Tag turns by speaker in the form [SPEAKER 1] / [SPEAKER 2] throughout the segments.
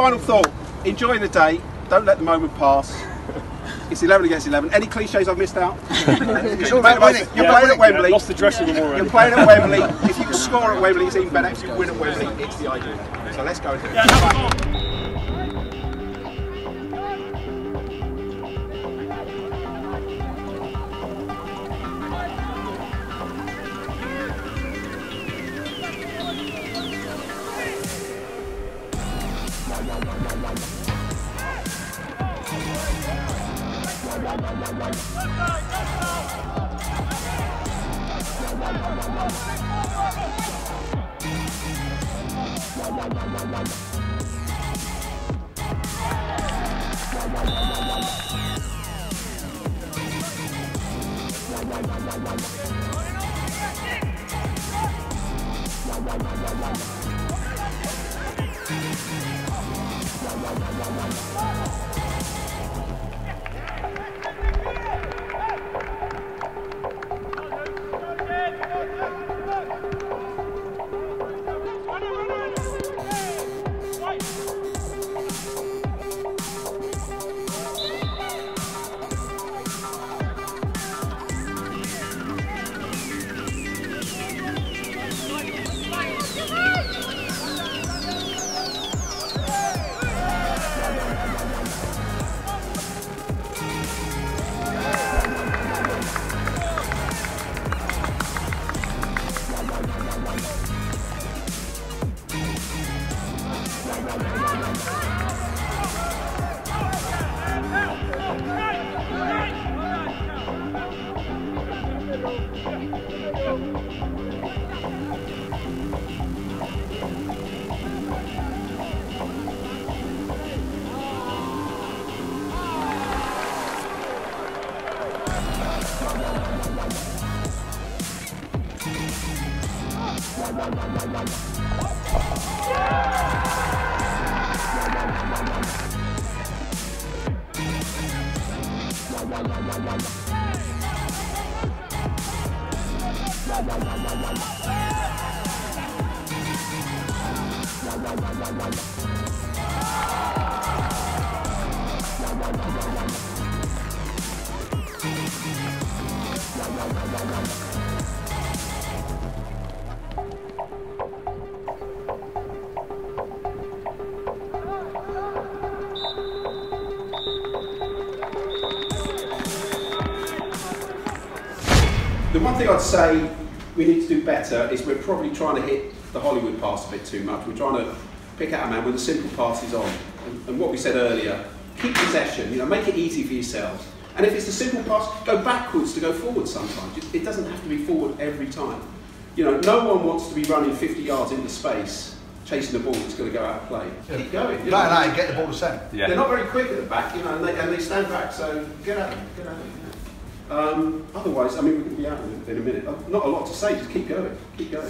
[SPEAKER 1] final thought. Enjoy the day. Don't let the moment pass. It's 11 against 11. Any cliches I've missed out?
[SPEAKER 2] It's all about winning.
[SPEAKER 1] You're playing at Wembley.
[SPEAKER 3] Lost the dressing room already.
[SPEAKER 1] You're playing at Wembley. If you can score at Wembley, it's even better. If you win at Wembley, it's the ideal. So let's go. The one thing I'd say we need to do better is we're probably trying to hit the Hollywood pass a bit too much. We're trying to pick out a man with the simple passes on. And what we said earlier, keep possession, you know, make it easy for yourselves. And if it's a simple pass, go backwards to go forward sometimes. It doesn't have to be forward every time. You know, no one wants to be running 50 yards into space, chasing the ball that's going to go out of play. Yeah. Keep going. You know?
[SPEAKER 2] No, get the ball to centre.
[SPEAKER 1] Yeah. They're not very quick at the back, you know, and they stand back, so get at them, get at them. Otherwise, I mean, we're going to be out in a minute. Not a lot to say, just keep going, keep going.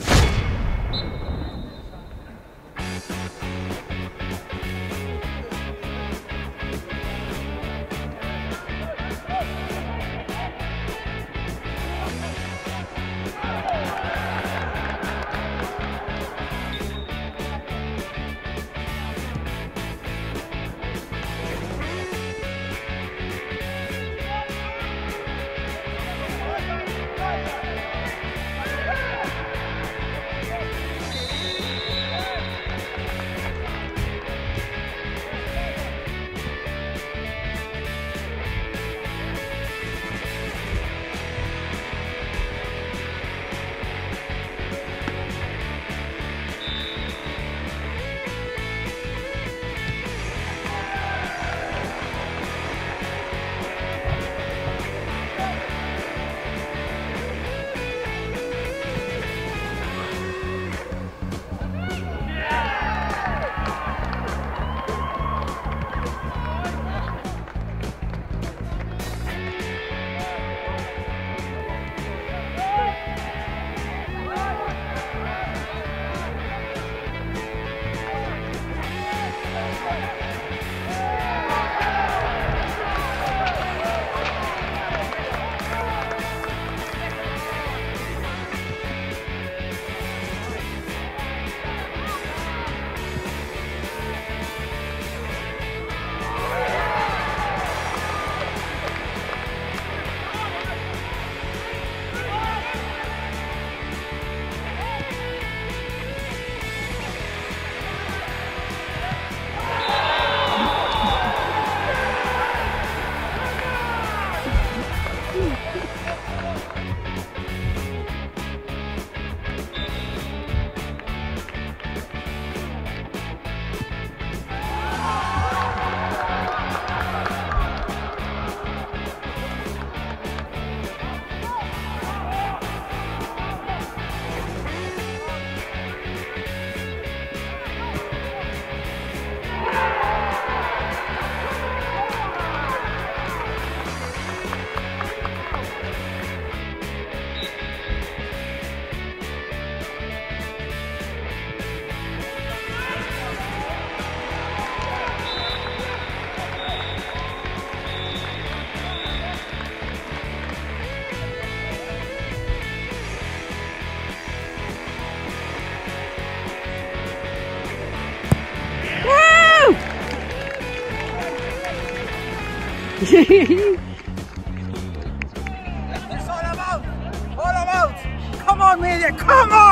[SPEAKER 2] It's all about. Come on, media, come on!